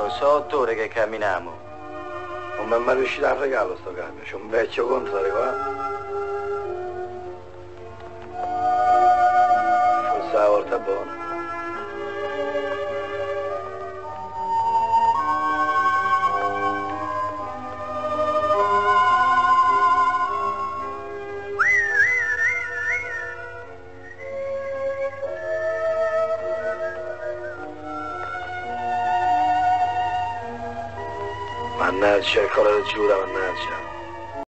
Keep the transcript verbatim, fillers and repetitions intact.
Carlo, so otto ore che camminiamo. Non mi è mai riuscito a fregarlo sto cambio, c'è un vecchio contrario qua. Forse la volta buona. Mannaggia, il colore giura, mannaggia.